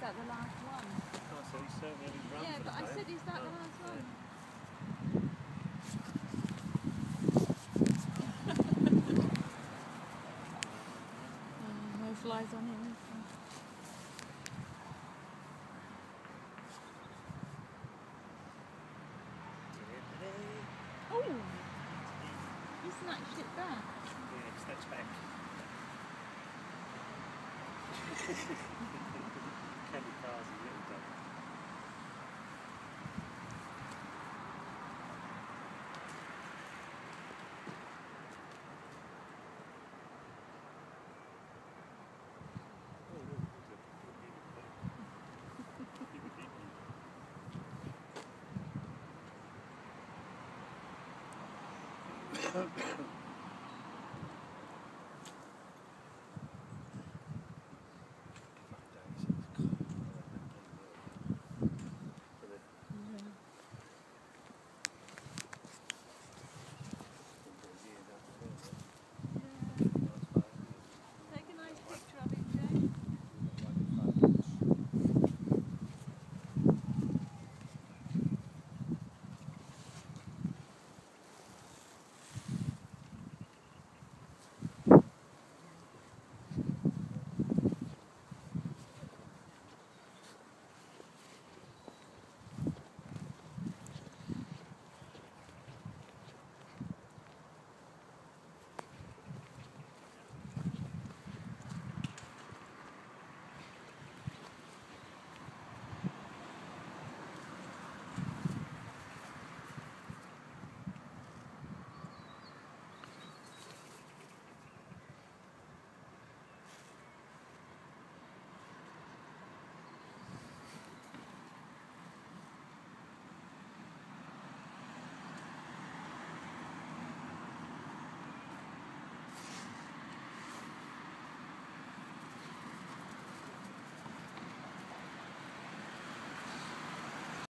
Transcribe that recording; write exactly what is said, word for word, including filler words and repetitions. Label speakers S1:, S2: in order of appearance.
S1: that the last one?
S2: Oh, so he's certainly having run
S1: Yeah,
S2: for
S1: but
S2: the
S1: I
S2: day.
S1: said, is that
S2: Oh,
S1: the last
S2: yeah.
S1: one? Oh, no flies on him. Oh! He snatched it back.
S2: Yeah, snatch back. Candy cars and little dog. Oh, look,